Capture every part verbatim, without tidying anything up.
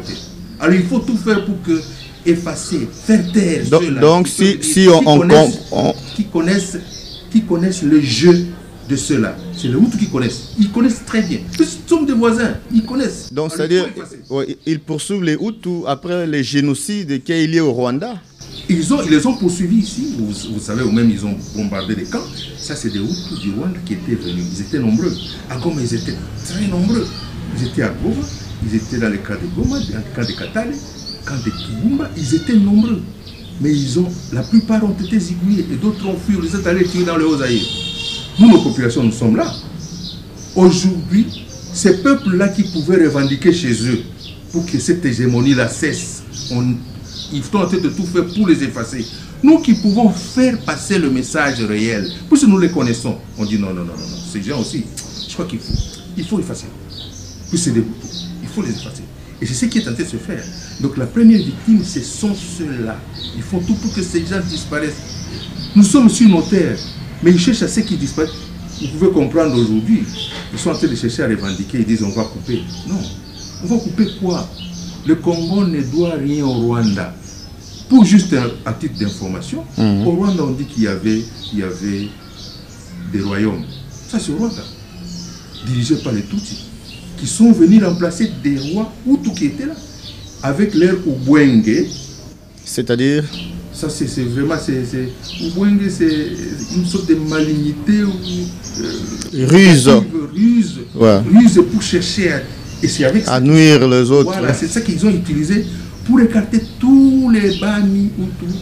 côté. Alors il faut tout faire pour que effacer, faire taire donc, ceux-là. Donc si, si on, on, connaissent, on... Qui, connaissent, qui connaissent le jeu de ceux-là. C'est les Hutus qui connaissent. Ils connaissent très bien. Ils sont des voisins. Ils connaissent. Donc c'est-à-dire ouais, ils poursuivent les Hutus après les génocides qu'il y a eu au Rwanda. Ils, ont, ils les ont poursuivis ici. Vous, vous savez, ou même ils ont bombardé des camps. Ça, c'est des Hutus du Rwanda qui étaient venus. Ils étaient nombreux. À Goma, ils étaient très nombreux. Ils étaient à Goma. Ils étaient dans les camps de Goma, dans les camps de Katale, camps de Kibumba. Ils étaient nombreux. Mais ils ont, la plupart ont été zigouillés et d'autres ont fui. Ils sont allés tirer dans le Haut-Zaïre. Nous, nos populations, nous sommes là. Aujourd'hui, ces peuples-là qui pouvaient revendiquer chez eux pour que cette hégémonie-là cesse, on, ils sont en train de tout faire pour les effacer. Nous qui pouvons faire passer le message réel, puisque nous les connaissons, on dit non, non, non, non, non. Ces gens aussi, je crois qu'il faut, il faut effacer. Puis c'est des Hutus, il faut les effacer. Et c'est ce qui est en train de se faire. Donc la première victime, ce sont ceux-là. Ils font tout pour que ces gens disparaissent. Nous sommes sur nos terres, mais ils cherchent à ceux qui disparaissent. Vous pouvez comprendre aujourd'hui, ils sont en train de chercher à revendiquer, ils disent on va couper. Non, on va couper quoi? Le Congo ne doit rien au Rwanda. Pour juste un, un titre d'information, mmh. Au Rwanda on dit qu'il y avait, il y avait des royaumes. Ça c'est au Rwanda, dirigé par les Tutsis, qui sont venus remplacer des rois Hutus qui étaient là, avec leur Ubwenge. C'est-à-dire? Ça c'est vraiment, c'est Ubwenge, c'est une sorte de malignité ou euh, ruse. Ruse, ouais. Ruse pour chercher à, et c'est avec à nuire les autres. Voilà, c'est ça qu'ils ont utilisé pour écarter tous les Bani Hutus.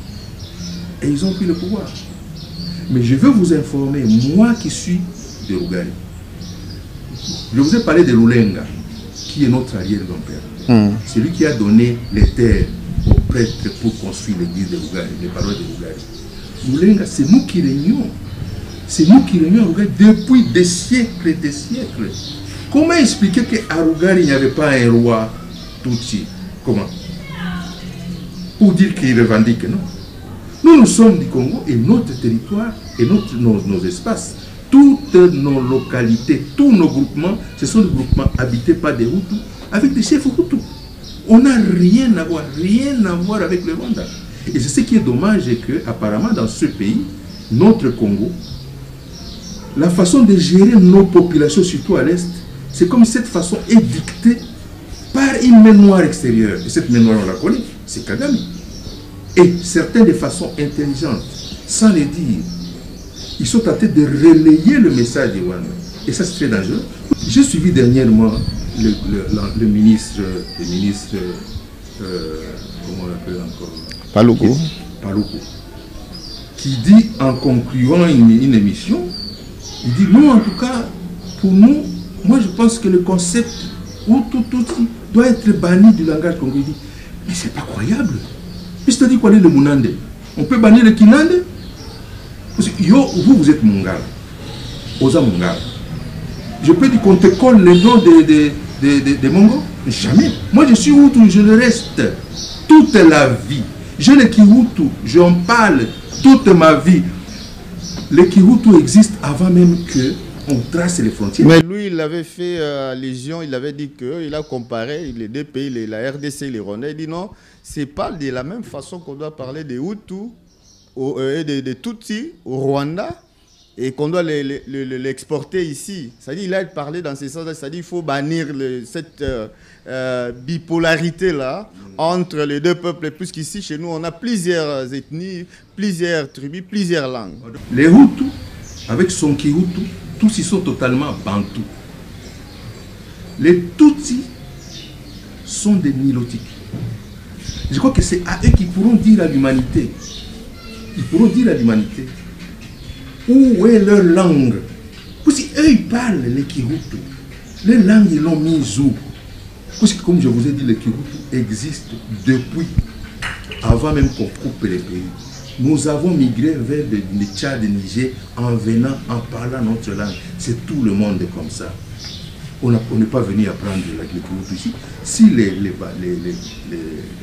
Et ils ont pris le pouvoir. Mais je veux vous informer, moi qui suis de Rugari, je vous ai parlé de Lulenga, qui est notre arrière-grand-père. Mm. C'est lui qui a donné les terres aux prêtres pour construire l'église de Rugari, les paroles de Rugari. Lulenga, c'est nous qui régnons. C'est nous qui régnons à Rugari depuis des siècles et des siècles. Comment expliquer qu'à Rugari, il n'y avait pas un roi Tutsi? Comment? Pour dire qu'il revendique, non. Nous, nous sommes du Congo et notre territoire et notre, nos, nos espaces, toutes nos localités, tous nos groupements, ce sont des groupements habités par des Hutus, avec des chefs Hutus. On n'a rien à voir, rien à voir avec le Rwanda. Et c'est ce qui est dommage, et que apparemment dans ce pays, notre Congo, la façon de gérer nos populations, surtout à l'Est, c'est comme si cette façon est dictée par une main noire extérieure. Et cette main noire, on la connaît, c'est Kagame. Et certains de façon intelligente, sans les dire, ils sont tentés de relayer le message de Rwanda. Et ça, c'est très dangereux. J'ai suivi dernièrement le, le, le, le ministre, le ministre euh, comment on l'appelle encore? Paluku. Paluku. Qui dit, en concluant une, une émission, il dit, nous, en tout cas, pour nous, moi, je pense que le concept Hutu Tutsi doit être banni du langage congolais. Il dit, mais c'est pas croyable. Puis je te dis quoi, le Munande? On peut bannir le Kinande? Parce que yo, vous, vous êtes Mongala. Oza Mongala. Je peux dire qu'on te colle le nom des de, de, de, de Mongo? Jamais. Moi, je suis Hutu, je le reste toute la vie. Je le Kihutu, j'en parle toute ma vie. Le Kihutu existe avant même que on trace les frontières. Mais lui, il avait fait euh, allusion, il avait dit qu'il a comparé les deux pays, les, la R D C et les Rwandais. Il dit non, c'est pas de la même façon qu'on doit parler des Hutus et des de Tutsis au Rwanda et qu'on doit l'exporter les, les, ici. C'est-à-dire qu'il a parlé dans ce sens, c'est-à-dire qu'il faut bannir le, cette euh, euh, bipolarité-là entre les deux peuples, puisqu'ici, chez nous, on a plusieurs ethnies, plusieurs tribus, plusieurs langues. Les Hutus, avec son Kihutu, tous ils sont totalement bantous. Les Tutsis sont des nilotiques. Je crois que c'est à eux qui pourront dire à l'humanité, ils pourront dire à l'humanité où est leur langue. Parce qu'eux ils parlent les Kihutu. Les langues ils l'ont mis où? Parce que comme je vous ai dit, les Kihutu existent depuis avant même qu'on coupe les pays. Nous avons migré vers le Tchad et le Niger en venant, en parlant notre langue. C'est tout le monde comme ça. On n'est pas venu apprendre la Kihutu ici. Si les, les, les, les, les,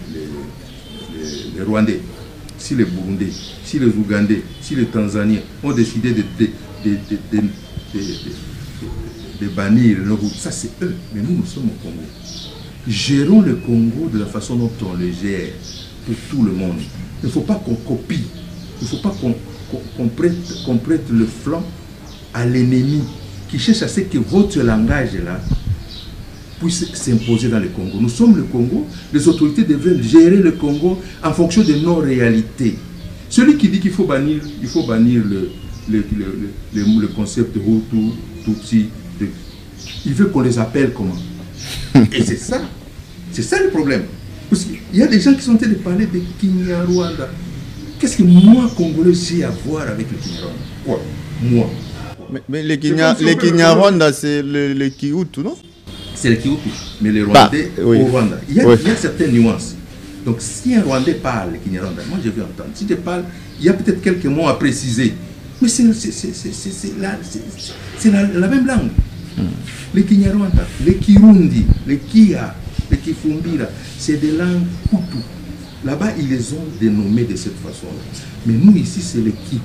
les, les Rwandais, si les Burundais, si les Ougandais, si les Tanzaniens ont décidé de, de, de, de, de, de, de, de bannir le Hutu, ça c'est eux. Mais nous, nous sommes au Congo. Gérons le Congo de la façon dont on le gère pour tout le monde. Il ne faut pas qu'on copie, il ne faut pas qu'on qu'on, qu'on prête, qu'on prête le flanc à l'ennemi qui cherche à ce que votre langage là puisse s'imposer dans le Congo. Nous sommes le Congo, les autorités devraient gérer le Congo en fonction de nos réalités. Celui qui dit qu'il faut bannir, il faut bannir le, le, le, le, le concept de Hutu, Tutsi, de, il veut qu'on les appelle comment? Et c'est ça, c'est ça le problème. Parce qu'il y a des gens qui sont en train de parler de Kinyarwanda. Qu'est-ce que moi, Congolais, j'ai à voir avec le Kinyarwanda? Quoi? Moi. Mais, mais les Kinyarwanda, c'est le, le Kihutu, non? C'est le Kihutu, mais les Rwandais bah, oui. Au Rwanda. Il y, a, oui. il y a certaines nuances. Donc si un Rwandais parle Kinyarwanda, moi je vais entendre. Si je parle, il y a peut-être quelques mots à préciser. Mais c'est la, la, la même langue. Hmm. Les Kinyarwanda, les Kirundi, les Kia, les Kifumbira, c'est des langues Hutu. Là-bas, ils les ont dénommés de cette façon-là. Mais nous, ici, c'est les Kihutu.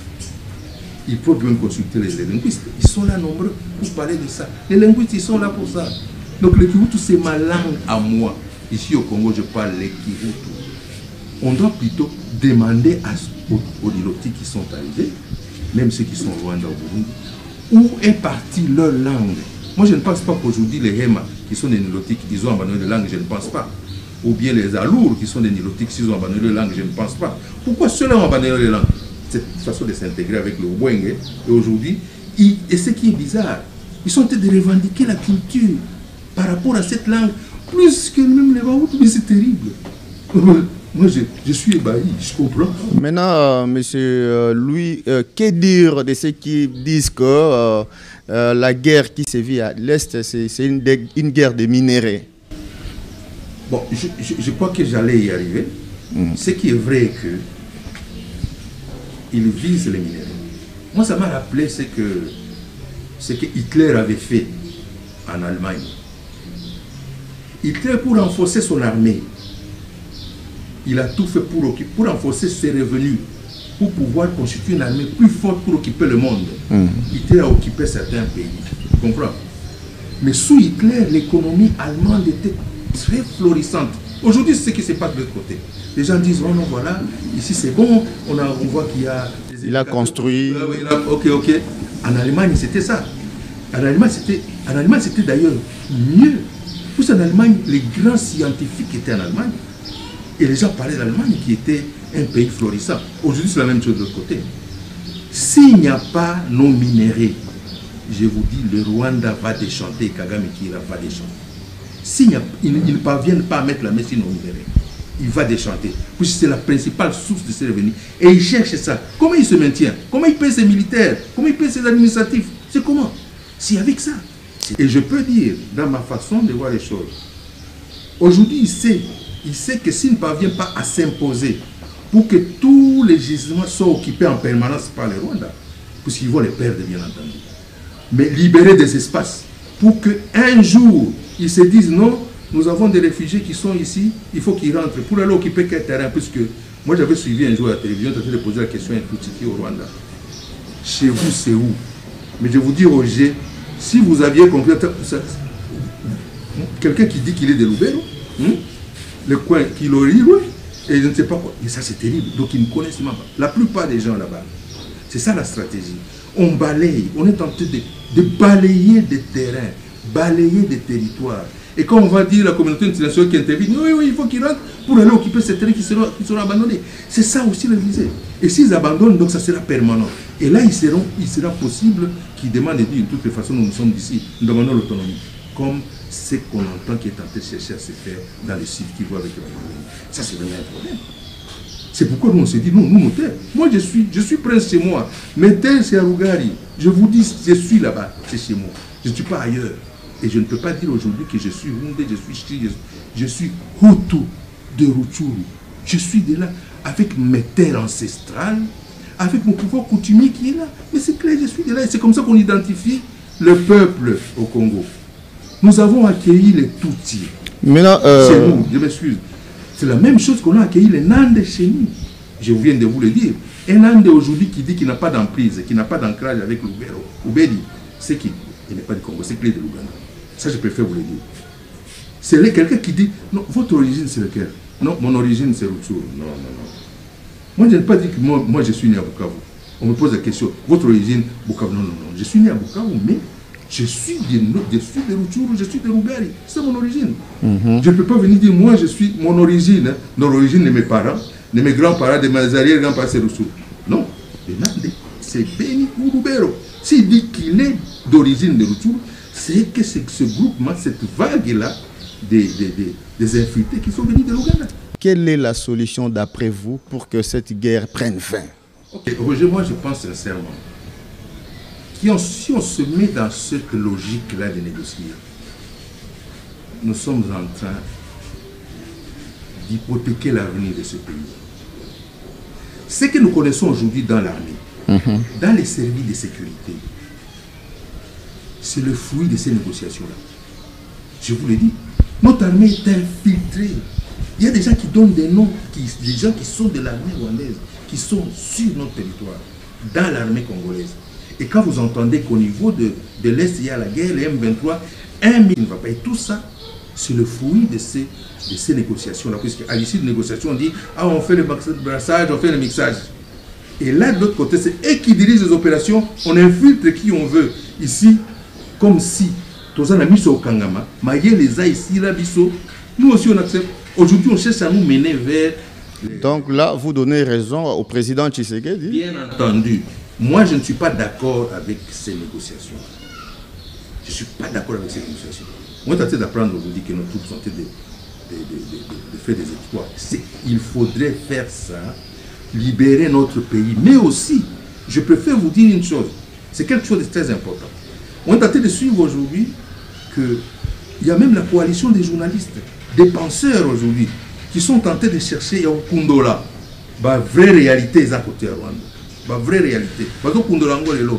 Il faut bien consulter les, les linguistes. Ils sont là nombreux pour parler de ça. Les linguistes, ils sont là pour ça. Donc, le Kihutu, c'est ma langue à moi. Ici, au Congo, je parle les Kihutu. On doit plutôt demander à, aux, aux Nilotiques qui sont arrivés, même ceux qui sont au Rwanda, au Burundi, où est partie leur langue. Moi, je ne pense pas qu'aujourd'hui, les Hema, qui sont des Nilotiques, ils ont abandonné la langue, je ne pense pas. Ou bien les Alours, qui sont des Nilotiques, s'ils ont abandonné la langue, je ne pense pas. Pourquoi ceux-là ont abandonné la langue? Cette façon de s'intégrer avec le Wenge. Et aujourd'hui, et ce qui est bizarre, ils sont en train de revendiquer la culture par rapport à cette langue, plus que même les Baouts, mais c'est terrible. Moi, je, je suis ébahi, je comprends. Maintenant, euh, monsieur euh, Louis, euh, que dire de ceux qui disent que euh, euh, la guerre qui se vit à l'Est, c'est une, une guerre de minéraux? Bon, je, je, je crois que j'allais y arriver. Mmh. Ce qui est vrai que ils visent les minéraux. Moi, ça m'a rappelé ce que, ce que Hitler avait fait en Allemagne. Hitler, pour renforcer son armée, il a tout fait pour, pour renforcer ses revenus, pour pouvoir constituer une armée plus forte pour occuper le monde. Mmh. Hitler a occupé certains pays. Tu comprends? Mais sous Hitler, l'économie allemande était très florissante. Aujourd'hui, c'est ce qui se passe de l'autre côté. Les gens disent, oh non, voilà, ici c'est bon, on, a, on voit qu'il y a... Il a construit... Ah, oui, il a, ok, ok. En Allemagne, c'était ça. En Allemagne, c'était d'ailleurs mieux. Parce qu'en Allemagne, les grands scientifiques étaient en Allemagne. Et les gens parlaient d'Allemagne qui était un pays florissant. Aujourd'hui, c'est la même chose de l'autre côté. S'il n'y a pas nos minéraux, je vous dis, le Rwanda va déchanter, Kagame Kira va déchanter. S'ils ne parviennent pas à mettre la main sur nos minéraux, il va déchanter. Puisque c'est la principale source de ses revenus. Et il cherche ça. Comment il se maintient? Comment il paie ses militaires? Comment il paie ses administratifs? C'est comment? C'est avec ça. Et je peux dire, dans ma façon de voir les choses, aujourd'hui, il sait, il sait que s'il ne parvient pas à s'imposer pour que tous les gisements soient occupés en permanence par les Rwandais, puisqu'ils vont les perdre, bien entendu, mais libérer des espaces pour qu'un jour, ils se disent non, nous avons des réfugiés qui sont ici, il faut qu'ils rentrent pour aller occuper quel terrain, puisque moi j'avais suivi un jour à la télévision, j'étais en train de poser la question à un Tutsi au Rwanda. Chez vous, c'est où? Mais je vous dis, Roger, si vous aviez compris, quelqu'un qui dit qu'il est de Lubero, hein, le coin qui l'orire, et je ne sais pas quoi, et ça c'est terrible, donc ils ne connaissent même pas. La plupart des gens là-bas, c'est ça la stratégie. On balaye, on est en train de, de balayer des terrains, balayer des territoires. Et quand on va dire la communauté internationale qui intervient, oui, oui, il faut qu'ils rentrent pour aller occuper ces terrains qui seront, qui seront abandonnés. C'est ça aussi le visée. Et s'ils abandonnent, donc ça sera permanent. Et là, il, seront, il sera possible qu'ils demandent de dire, de toutes les façons, nous, nous sommes d'ici, nous demandons l'autonomie. Comme ce qu'on entend qui est en train de chercher à se faire dans les sites qui voient avec l'autonomie. Ça, c'est vraiment un problème. C'est pourquoi nous, on s'est dit, non, nous, nos terres. Moi, je suis, je suis prince chez moi. Mes terres, c'est à Rugari. Je vous dis, je suis là-bas, c'est chez moi. Je ne suis pas ailleurs. Et je ne peux pas dire aujourd'hui que je suis Rundé, je suis Chi, je suis Hutu de Rutshuru. Je suis de là avec mes terres ancestrales, avec mon pouvoir coutumier qui est là. Mais c'est clair, je suis de là. Et c'est comme ça qu'on identifie le peuple au Congo. Nous avons accueilli les Tutsis. Maintenant, euh... chez nous, je m'excuse. C'est la même chose qu'on a accueilli les Nandés chez nous. Je viens de vous le dire. Un Nandé aujourd'hui qui dit qu'il n'a pas d'emprise, qui n'a pas d'ancrage avec l'Oubero, Oubedi, c'est qui? Il n'est pas du Congo, c'est clé de l'Ouganda. Ça, je préfère vous le dire. C'est quelqu'un qui dit, non, votre origine c'est lequel? Non, mon origine c'est Rutshuru. Non, non, non. Moi je n'ai pas dit que moi, moi je suis né à Bukavu. On me pose la question, votre origine, Bukavu? Non, non, non. Je suis né à Bukavu, mais je suis de, je suis de Rutshuru, je suis de Rugari. C'est mon origine. Mm-hmm. Je ne peux pas venir dire, moi je suis mon origine, hein, l'origine de mes parents, de mes grands-parents, de mes arrière-grands-parents, c'est Rutshuru. Non, c'est Beni Urubero. S'il dit qu'il est d'origine de Rutshuru, c'est que c'est ce groupement, cette vague-là, des, des, des, des infiltrés qui sont venus de l'Ouganda. Quelle est la solution d'après vous pour que cette guerre prenne fin? Okay. Roger, moi je pense sincèrement que si on se met dans cette logique-là de négocier, nous sommes en train d'hypothéquer l'avenir de ce pays. Ce que nous connaissons aujourd'hui dans l'armée, mm-hmm. dans les services de sécurité, c'est le fruit de ces négociations-là. Je vous le dis, notre armée est infiltrée. Il y a des gens qui donnent des noms, qui, des gens qui sont de l'armée rwandaise, qui sont sur notre territoire, dans l'armée congolaise. Et quand vous entendez qu'au niveau de, de l'Est, il y a la guerre, les M vingt-trois, un million ne va pas. Et tout ça, c'est le fruit de ces, de ces négociations-là. Puisqu'à l'issue de négociations, on dit, ah, on fait le brassage, on fait le mixage. Et là, de l'autre côté, c'est eux qui dirigent les opérations, on infiltre qui on veut. Ici, comme si, tous les amis sont au Kangama, Maïe les a ici, là, biso, nous aussi on accepte. Aujourd'hui, on cherche à nous mener vers... Les... Donc là, vous donnez raison au président Tshisekedi? Bien entendu. Moi, je ne suis pas d'accord avec ces négociations. Je ne suis pas d'accord avec ces négociations. Moi, je suis d'apprendre aujourd'hui que nos troupes sont en train de, de, de, de, de faire des exploits. Il faudrait faire ça, libérer notre pays. Mais aussi, je préfère vous dire une chose. C'est quelque chose de très important. On est en train de suivre aujourd'hui qu'il y a même la coalition des journalistes, des penseurs aujourd'hui, qui sont tentés de chercher au Kundola, la vraie réalité à côté de Rwanda. La vraie réalité. Parce que Kundola, on est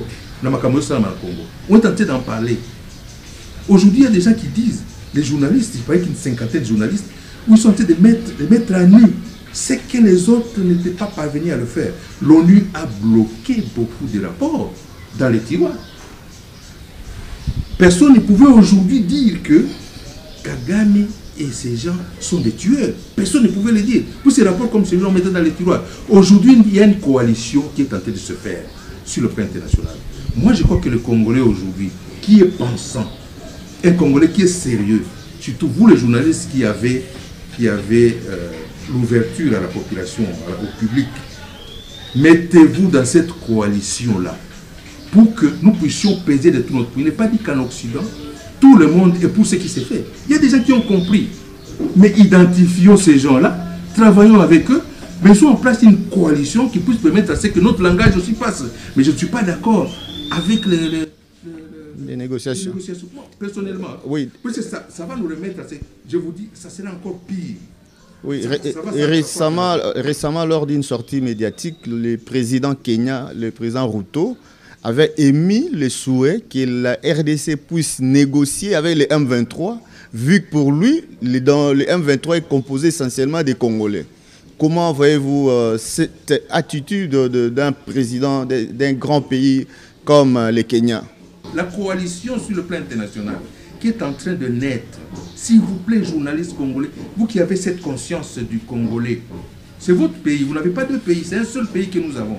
en train d'en parler. Aujourd'hui, il y a des gens qui disent, les journalistes, il paraît qu'il y a une cinquantaine de journalistes, où ils sont en train de mettre, de mettre à nu ce que les autres n'étaient pas parvenus à le faire. L'ONU a bloqué beaucoup de rapports dans les tiroirs. Personne ne pouvait aujourd'hui dire que Kagame et ces gens sont des tueurs. Personne ne pouvait le dire. Pour ces rapports comme ces gens mettaient dans les tiroirs. Aujourd'hui, il y a une coalition qui est en train de se faire sur le plan international. Moi, je crois que le Congolais aujourd'hui, qui est pensant, un Congolais qui est sérieux, surtout vous les journalistes qui avez, qui avez euh, l'ouverture à la population, au public, mettez-vous dans cette coalition-là pour que nous puissions peser de tout notre pays. Il n'est pas dit qu'en Occident, tout le monde est pour ce qui s'est fait. Il y a des gens qui ont compris. Mais identifions ces gens-là, travaillons avec eux, mettons en place une coalition qui puisse permettre à ce que notre langage aussi passe. Mais je ne suis pas d'accord avec les, les, les, les négociations. Les négociations. Moi, personnellement, oui. Parce que ça, ça va nous remettre à ce... Je vous dis, ça sera encore pire. Oui, ça, ça va, ça récemment, récemment, lors d'une sortie médiatique, le président Kenya, le président Ruto, avait émis le souhait que la R D C puisse négocier avec les M vingt-trois, vu que pour lui, les, dans, le M vingt-trois est composé essentiellement des Congolais. Comment voyez-vous euh, cette attitude d'un président d'un grand pays comme euh, le Kenya? La coalition sur le plan international qui est en train de naître, s'il vous plaît, journalistes congolais, vous qui avez cette conscience du Congolais, c'est votre pays, vous n'avez pas deux pays, c'est un seul pays que nous avons.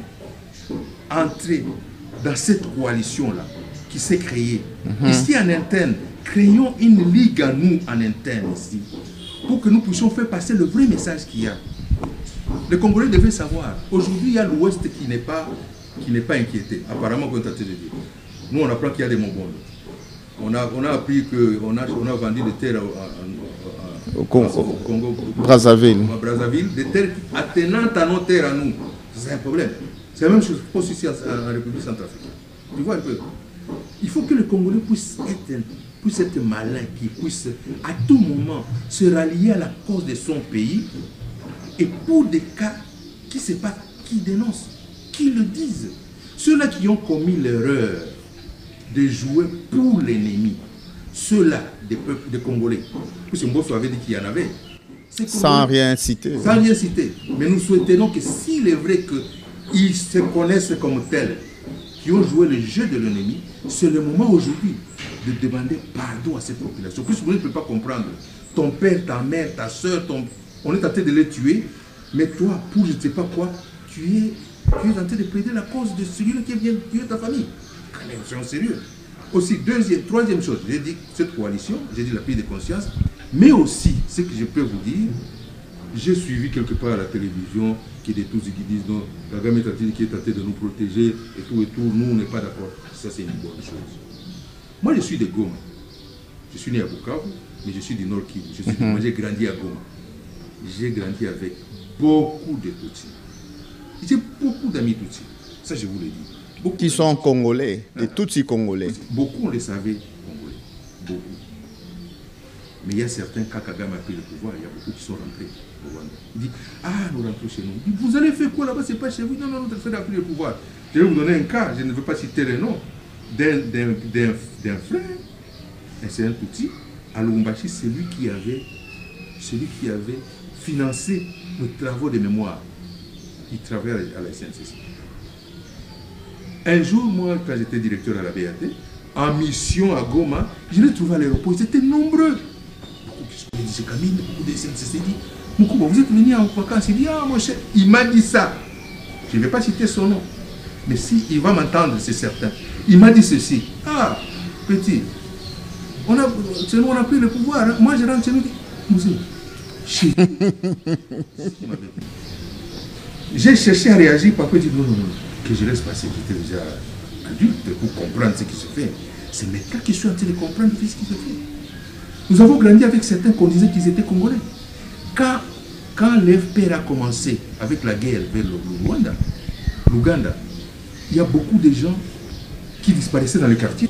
Entrez dans cette coalition-là qui s'est créée. Mm-hmm. Ici en interne, créons une ligue à nous en interne ici, pour que nous puissions faire passer le vrai message qu'il y a. Les Congolais devaient savoir, aujourd'hui il y a l'Ouest qui n'est pas, qui n'est pas inquiété, apparemment qu'on est en train de dire. Nous on apprend qu'il y a des Mongols. On a, on a appris qu'on a, on a vendu des terres au, au, au, au Congo, au Congo, Brazzaville. À Brazzaville, des terres attenantes à nos terres à nous. C'est un problème. C'est la même chose pour ici en, en République centrafricaine. Tu vois un peu. Il faut que le Congolais puisse être, puisse être malin, qu'il puisse à tout moment se rallier à la cause de son pays. Et pour des cas qui ne savent pas, qui dénoncent, qui le disent. Ceux-là qui ont commis l'erreur de jouer pour l'ennemi, ceux-là des peuples des Congolais, parce que Mbosso avait dit qu'il y en avait. Sans rien citer. Sans rien citer. Mais nous souhaitons que s'il est vrai qu'ils se connaissent comme tels, qui ont joué le jeu de l'ennemi, c'est le moment aujourd'hui de demander pardon à cette population. Plus vous ne pouvez pas comprendre ton père, ta mère, ta soeur, ton... on est en train de les tuer, mais toi, pour je ne sais pas quoi, tu es, tu es en train de plaider la cause de celui qui vient tuer ta famille. Quand même, soyons sérieux. Aussi, deuxième, troisième chose, j'ai dit cette coalition, j'ai dit la prise de conscience, mais aussi, ce que je peux vous dire, j'ai suivi quelque part à la télévision qui est des tous qui disent non, Kagame qui est tenté de nous protéger et tout et tout, nous on n'est pas d'accord. Ça c'est une bonne chose. Moi je suis de Goma. Je suis né à Bukavu, mais je suis du Nord Kivu. Je suis mm-hmm. Moi j'ai grandi à Goma. J'ai grandi avec beaucoup de Tutsis. J'ai beaucoup d'amis Tutsis. Ça je vous le dis. Beaucoup qui sont congolais, des Tutsis congolais. Beaucoup on les savait congolais. Beaucoup. Mais il y a certains, quand Kagame a pris le pouvoir, il y a beaucoup qui sont rentrés au Rwanda. Il dit, ah, nous rentrons chez nous. Il dit, vous allez faire quoi là-bas, c'est pas chez vous. Non, non, notre frère a pris le pouvoir. Je vais vous donner un cas, je ne veux pas citer le nom, d'un frère, et c'est un Tutsi, à Lubumbashi, celui qui avait, celui qui avait financé nos travaux de mémoire. Il travaillait à la S N C C. Un jour, moi, quand j'étais directeur à la B A T, en mission à Goma, je l'ai trouvé à l'aéroport, ils étaient nombreux. Je dis, c'est Camille, beaucoup de S N C C dit, Moukouba, vous êtes venu en vacances, il dit, ah mon cher, il m'a dit ça. Je ne vais pas citer son nom, mais si il va m'entendre, c'est certain. Il m'a dit ceci, ah, petit, on a, chez nous on a pris le pouvoir, hein. Moi je rentre chez nous, chez j'ai cherché à réagir, papa dit, non, non, non, que je laisse passer, j'étais déjà adulte pour comprendre ce qui se fait. C'est maintenant que je suis en train de comprendre ce qui se fait. Nous avons grandi avec certains qu'on disait qu'ils étaient congolais. Quand, quand l'F P R a commencé avec la guerre vers le, le Rwanda, l'Ouganda, il y a beaucoup de gens qui disparaissaient dans les quartiers.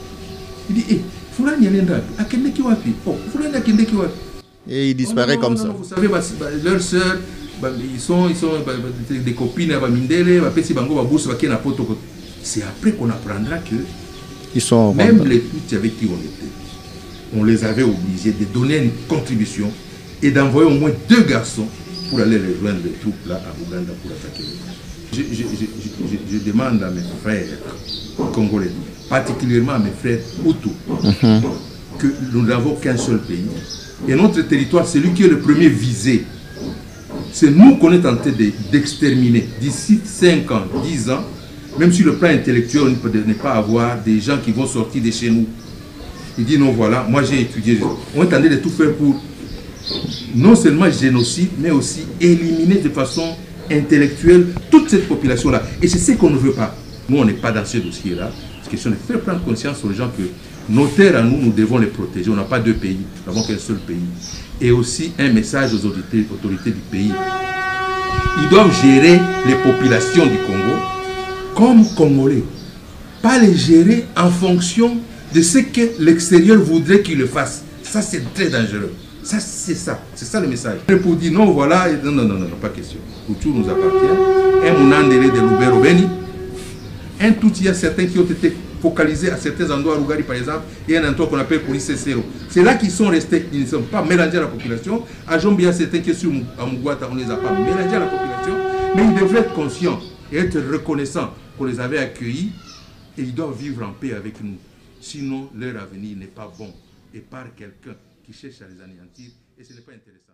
Il dit, hé, Foulani Yalenda, Akende Kiwapi, oh, Foulani Akende Kiwapi. Et il disparaît oh, non, comme non, ça. Non, vous savez, bah, bah, leurs sœurs, bah, ils sont, ils sont bah, bah, des copines à Bamindele, bah, Pessi Bango, bah, Boussa, bah, Poto. C'est après qu'on apprendra que ils sont même les Tutsis avec qui on était, on les avait obligés de donner une contribution et d'envoyer au moins deux garçons pour aller rejoindre les troupes là à Ouganda pour attaquer les je, je, je, je, je demande à mes frères congolais, particulièrement à mes frères Hutus, mm-hmm. que nous n'avons qu'un seul pays. Et notre territoire, c'est lui qui est le premier visé. C'est nous qu'on est en train d'exterminer. D'ici cinq ans, dix ans, même sur le plan intellectuel, on ne peut pas avoir des gens qui vont sortir de chez nous. Il dit non, voilà, moi j'ai étudié. On est en train de tout faire pour non seulement génocide, mais aussi éliminer de façon intellectuelle toute cette population-là. Et c'est ce qu'on ne veut pas. Nous, on n'est pas dans ce dossier-là. C'est question de faire prendre conscience aux gens que nos terres à nous, nous devons les protéger. On n'a pas deux pays, nous n'avons qu'un seul pays. Et aussi un message aux autorités, autorités du pays. Ils doivent gérer les populations du Congo comme Congolais. Pas les gérer en fonction de ce que l'extérieur voudrait qu'ils le fassent. Ça, c'est très dangereux. Ça, c'est ça. C'est ça le message. Et pour dire non, voilà, non, non, non, non, pas question. Tout nous appartient. Un Mounandele de Lubero Beni. Un tout, il y a certains qui ont été focalisés à certains endroits, à Rugari par exemple, et un endroit qu'on appelle police zéro. C'est là qu'ils sont restés, ils ne sont pas mélangés à la population. À Jombi, il y a certains qui sont à Mugwata, on ne les a pas mélangés à la population, mais ils devraient être conscients et être reconnaissants qu'on les avait accueillis et ils doivent vivre en paix avec nous. Sinon, leur avenir n'est pas bon et par quelqu'un qui cherche à les anéantir et ce n'est pas intéressant.